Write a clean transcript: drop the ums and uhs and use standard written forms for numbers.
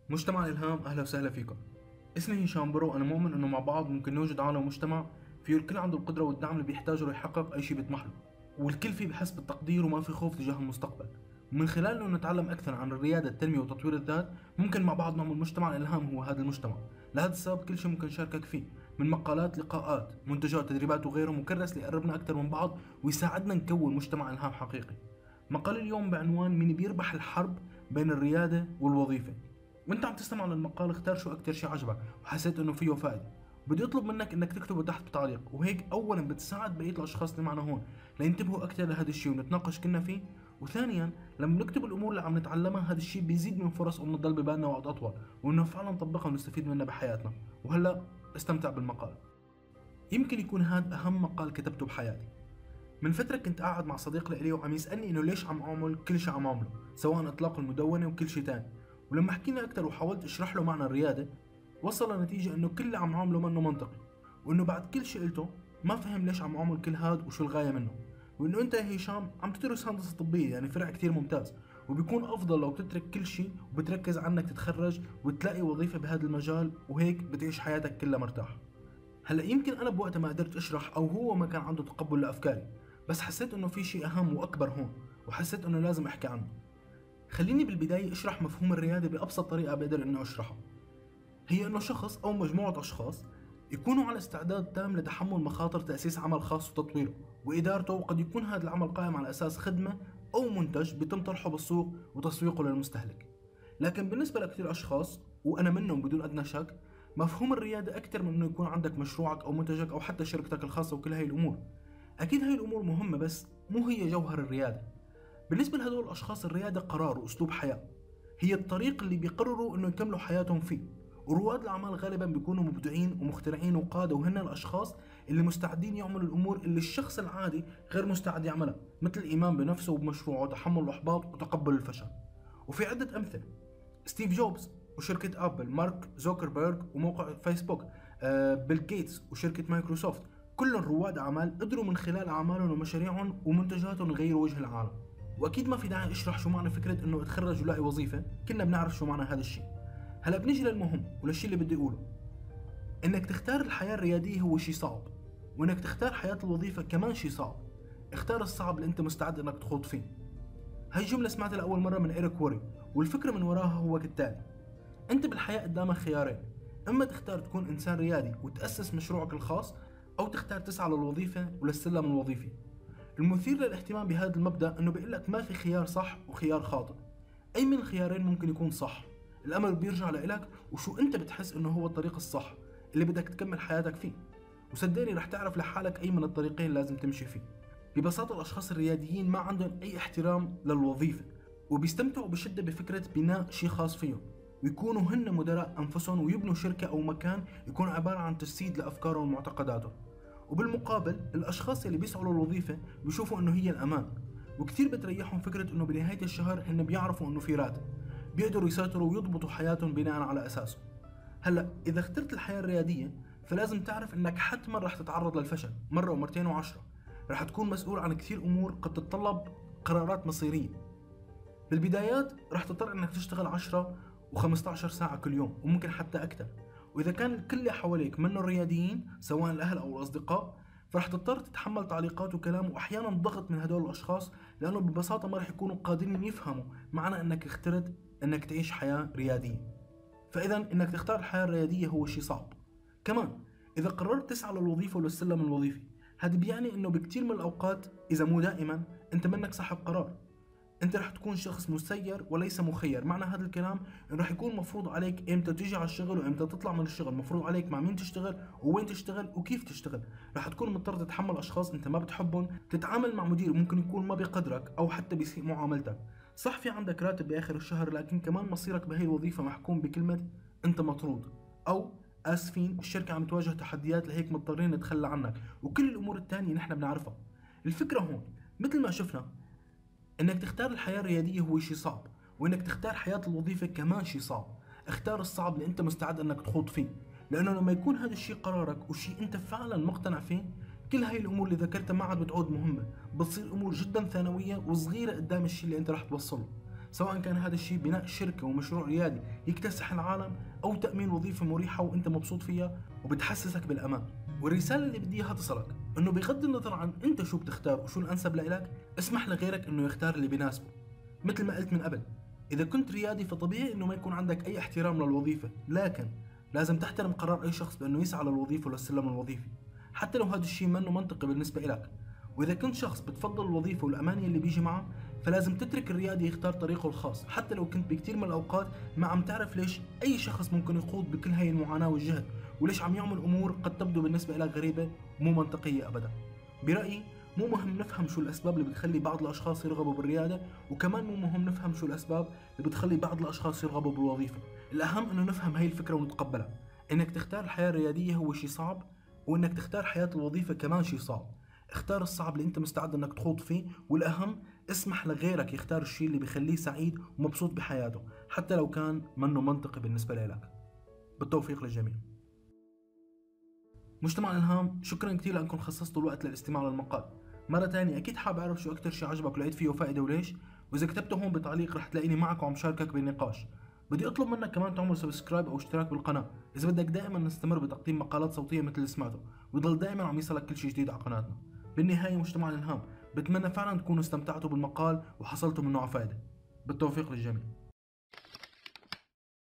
مجتمع الإلهام، أهلا وسهلا فيكم. اسمي هشام برو، أنا مؤمن إنه مع بعض ممكن نوجد عالم ومجتمع فيه الكل عنده القدرة والدعم اللي بيحتاجه ليحقق أي شيء بيطمح له، والكل فيه بحس بالتقدير وما في خوف تجاه المستقبل. ومن خلال إنه نتعلم أكثر عن الريادة، التنمية وتطوير الذات، ممكن مع بعض نعمل مجتمع الإلهام هو هذا المجتمع. لهذا السبب كل شيء ممكن نشاركك فيه، من مقالات، لقاءات، منتجات، تدريبات وغيره، مكرس ليقربنا أكثر من بعض ويساعدنا نكون مجتمع إلهام حقيقي. مقال اليوم بعنوان مين بيربح الحرب بين الريادة والوظيفة. وانت عم تستمع للمقال اختار شو اكتر شي عجبك وحسيت انه فيه فائدة. بدي اطلب منك انك تكتبه تحت بتعليق، وهيك اولا بتساعد بقية الاشخاص اللي معنا هون لينتبهوا اكتر لهذا الشي ونتناقش كلنا فيه. وثانيا لما نكتب الامور اللي عم نتعلمها هذا الشي بيزيد من فرص انه تضل ببالنا وقت اطول، وانه فعلا نطبقها ونستفيد منها بحياتنا. وهلا استمتع بالمقال. يمكن يكون هذا اهم مقال كتبته بحياتي. من فترة كنت قاعد مع صديق لإلي وعم يسألني إنه ليش عم أعمل كل شيء عم أعمله، سواء إطلاق المدونة وكل شيء تاني. ولما حكينا أكثر وحاولت أشرح له معنى الريادة، وصل لنتيجة إنه كل اللي عم أعمله منه منطقي، وإنه بعد كل شيء قلته ما فهم ليش عم أعمل كل هاد وشو الغاية منه. وإنه أنت يا هشام عم تدرس هندسة طبية، يعني فرع كتير ممتاز، وبيكون أفضل لو تترك كل شيء وبتركز على إنك تتخرج وتلاقي وظيفة بهذا المجال، وهيك بتعيش حياتك كلها مرتاح. هلا يمكن انا بوقتها ما قدرت اشرح او هو ما كان عنده تقبل لافكاري، بس حسيت انه في شيء اهم واكبر هون، وحسيت انه لازم احكي عنه. خليني بالبداية اشرح مفهوم الريادة بابسط طريقة بقدر اني اشرحها. هي انه شخص او مجموعة اشخاص يكونوا على استعداد تام لتحمل مخاطر تأسيس عمل خاص وتطويره وإدارته، وقد يكون هذا العمل قائم على أساس خدمة أو منتج بيتم طرحه بالسوق وتسويقه للمستهلك. لكن بالنسبة لكثير أشخاص، وأنا منهم بدون أدنى شك، مفهوم الريادة أكثر من إنه يكون عندك مشروعك أو منتجك أو حتى شركتك الخاصة وكل هاي الأمور. أكيد هاي الأمور مهمة، بس مو هي جوهر الريادة. بالنسبة لهدول الأشخاص الريادة قرار وأسلوب حياة، هي الطريق اللي بيقرروا إنه يكملوا حياتهم فيه. ورواد الأعمال غالبا بيكونوا مبدعين ومخترعين وقادة، وهن الأشخاص اللي مستعدين يعملوا الأمور اللي الشخص العادي غير مستعد يعملها، مثل الإيمان بنفسه وبمشروعه وتحمل الإحباط وتقبل الفشل. وفي عدة أمثلة: ستيف جوبز وشركة أبل، مارك زوكربيرج وموقع فيسبوك، بيل جيتس وشركة مايكروسوفت، كلهم رواد أعمال قدروا من خلال أعمالهم ومشاريعهم ومنتجاتهم يغيروا وجه العالم. وأكيد ما في داعي أشرح شو معنى فكرة إنه أتخرج ولاقي وظيفة، كنا بنعرف شو معنى هذا الشيء. هلا بنيجي للمهم وللشيء اللي بدي أقوله. إنك تختار الحياة الريادية هو شيء صعب، وإنك تختار حياة الوظيفة كمان شيء صعب. اختار الصعب اللي أنت مستعد إنك تخوض فيه. هاي جملة سمعتها لأول مرة من إيريك ووري، والفكرة من وراها هو كالتالي: أنت بالحياة قدامك خيارين، إما تختار تكون إنسان ريادي وتأسس مشروعك الخاص، أو تختار تسعى للوظيفة وللسلم الوظيفي. المثير للاهتمام بهذا المبدأ إنه بيقول لك ما في خيار صح وخيار خاطئ، أي من الخيارين ممكن يكون صح. الأمر بيرجع لإلك وشو أنت بتحس إنه هو الطريق الصح اللي بدك تكمل حياتك فيه. وصدقني رح تعرف لحالك أي من الطريقين لازم تمشي فيه. ببساطة الأشخاص الرياديين ما عندهم أي احترام للوظيفة، وبيستمتعوا بشدة بفكرة بناء شيء خاص فيهم، ويكونوا هن مدراء أنفسهم ويبنوا شركة أو مكان يكون عبارة عن تجسيد لأفكارهم ومعتقداتهم. وبالمقابل الأشخاص اللي بيسعوا للوظيفة بيشوفوا إنه هي الأمان، وكثير بتريحهم فكرة إنه بنهاية الشهر هن بيعرفوا إنه في راتب بيقدروا يسيطروا ويضبطوا حياتهم بناء على أساسه. هلا إذا اخترت الحياة الريادية فلازم تعرف إنك حتما رح تتعرض للفشل مرة ومرتين وعشرة. رح تكون مسؤول عن كثير أمور قد تتطلب قرارات مصيرية. بالبدايات رح تضطر إنك تشتغل 10 و15 ساعة كل يوم، وممكن حتى أكثر. وإذا كان الكل اللي حواليك منه الرياديين سواء الأهل أو الأصدقاء، فرح تضطر تتحمل تعليقات وكلام وأحيانا ضغط من هدول الأشخاص، لأنه ببساطة ما رح يكونوا قادرين يفهموا معنى إنك اخترت إنك تعيش حياة ريادية. فإذا إنك تختار الحياة الريادية هو شيء صعب. كمان إذا قررت تسعى للوظيفة وللسلم الوظيفي، هذا بيعني إنه بكتير من الأوقات إذا مو دائما أنت منك صاحب قرار. أنت رح تكون شخص مسير وليس مخير. معنى هذا الكلام إنه رح يكون مفروض عليك إمتى تيجي على الشغل وإمتى تطلع من الشغل، مفروض عليك مع مين تشتغل ووين تشتغل وكيف تشتغل. رح تكون مضطر تتحمل أشخاص أنت ما بتحبهم، تتعامل مع مدير ممكن يكون ما بقدرك أو حتى بيسيء معاملتك. صح في عندك راتب بآخر الشهر، لكن كمان مصيرك بهي الوظيفة محكوم بكلمة أنت مطرود، أو آسفين الشركة عم تواجه تحديات لهيك مضطرين نتخلى عنك، وكل الأمور التانية نحن بنعرفها. الفكرة هون مثل ما شفنا انك تختار الحياة الريادية هو شيء صعب، وانك تختار حياة الوظيفة كمان شيء صعب. اختار الصعب اللي انت مستعد انك تخوض فيه، لانه لما يكون هذا الشيء قرارك وشيء انت فعلا مقتنع فيه، كل هاي الامور اللي ذكرتها ما عاد بتعود مهمة، بتصير امور جدا ثانوية وصغيرة قدام الشيء اللي انت رح توصله. سواء كان هذا الشيء بناء شركة ومشروع ريادي يكتسح العالم، أو تأمين وظيفة مريحة وأنت مبسوط فيها وبتحسسك بالأمان. والرسالة اللي بدي إياها تصلك إنه بغض النظر عن أنت شو بتختار وشو الأنسب لإلك، اسمح لغيرك إنه يختار اللي بيناسبه. مثل ما قلت من قبل، إذا كنت ريادي فطبيعي إنه ما يكون عندك أي احترام للوظيفة، لكن لازم تحترم قرار أي شخص بأنه يسعى للوظيفة وللسلم الوظيفي، حتى لو هذا الشيء منه منطقي بالنسبة إلك. وإذا كنت شخص بتفضل الوظيفة والأمان اللي بيجي معه، فلازم تترك الريادي يختار طريقه الخاص، حتى لو كنت بكتير من الأوقات ما عم تعرف ليش أي شخص ممكن يخوض بكل هاي المعاناة والجهد، وليش عم يعمل أمور قد تبدو بالنسبة لك غريبة ومو منطقية أبدا. برأيي مو مهم نفهم شو الأسباب اللي بتخلي بعض الأشخاص يرغبوا بالريادة، وكمان مو مهم نفهم شو الأسباب اللي بتخلي بعض الأشخاص يرغبوا بالوظيفة. الأهم إنه نفهم هاي الفكرة ونتقبلها. إنك تختار الحياة الريادية هو شيء صعب، وإنك تختار حياة الوظيفة كمان شيء صعب. اختار الصعب اللي انت مستعد انك تخوض فيه، والاهم اسمح لغيرك يختار الشيء اللي بيخليه سعيد ومبسوط بحياته، حتى لو كان منه منطقي بالنسبة لك. بالتوفيق للجميع. مجتمع الإلهام، شكرا كثير لأنكم خصصتوا الوقت للاستماع للمقال. مرة تانية أكيد حاب أعرف شو أكتر شيء عجبك ولقيت فيه فائدة وليش، وإذا كتبته هون بتعليق رح تلاقيني معك وعم شاركك بالنقاش. بدي أطلب منك كمان تعمل سبسكرايب أو اشتراك بالقناة إذا بدك دائما نستمر بتقديم مقالات صوتية مثل اللي سمعته، ويضل دائما عم يصلك كل شيء جديد على قناتنا. بالنهاية مجتمع الإلهام، بتمنى فعلا تكونوا استمتعتوا بالمقال وحصلتوا منه على فائدة. بالتوفيق للجميع.